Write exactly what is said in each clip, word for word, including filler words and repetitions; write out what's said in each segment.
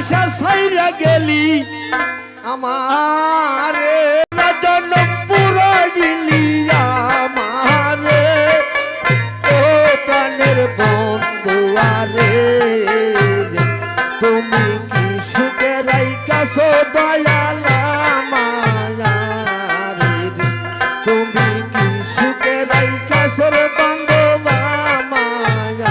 আশা ছাইরা গেলি আমারে জনম পুরা গেলি আমারে ও প্রাণের বন্ধু আরে তুমি কি সুখে রাইখাছো দয়াল আমারে তুমি কি সুখে রাইখাছো রে বান্ধব আমারে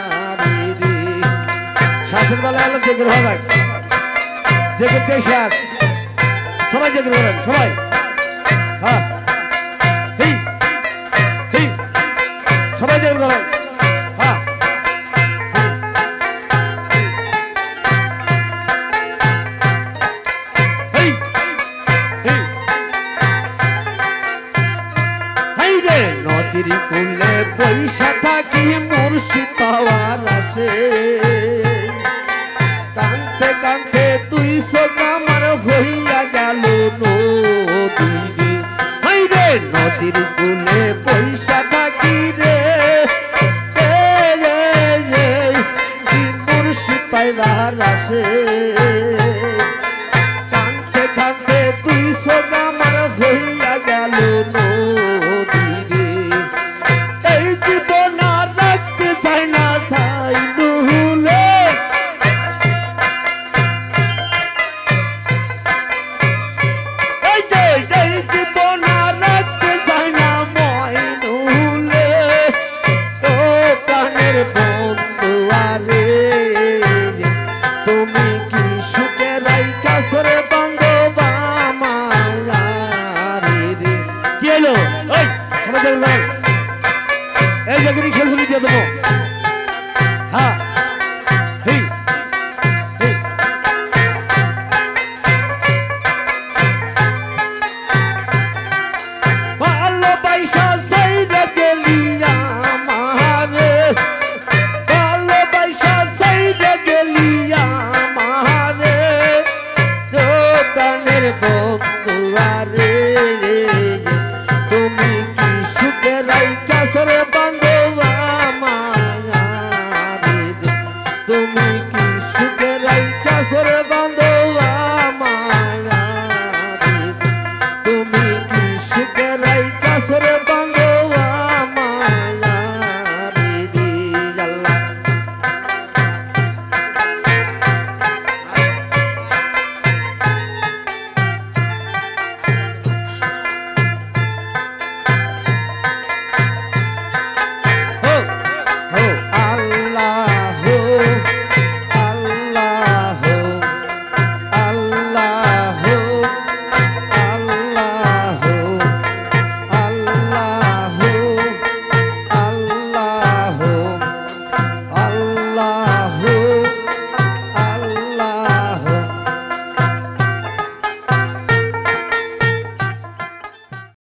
শাসন বেলা আলো জেগে হবে জেগে দেশ সবাই জেগে বলেন সবাই হ্যাঁ সবাই জেগে বলেন হ্যাঁ নদীর কুলে পয়সা থাকি মুর্শিদ পাওয়ার আসে কানতে কানতে তুই সোনা আমার হইয়া গেল নদীরে হাই রে নদীর কুলে পয়সা থাকি রে মুর্শিদ পাইবার আসে কানতে কানতে তুই সোনা আমার হইয়া গেল